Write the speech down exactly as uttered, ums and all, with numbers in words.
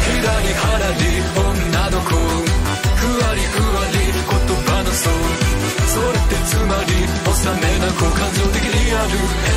左腹に女の子、ふわりふわり言葉の層、それってつまり幼めな子、感情的にある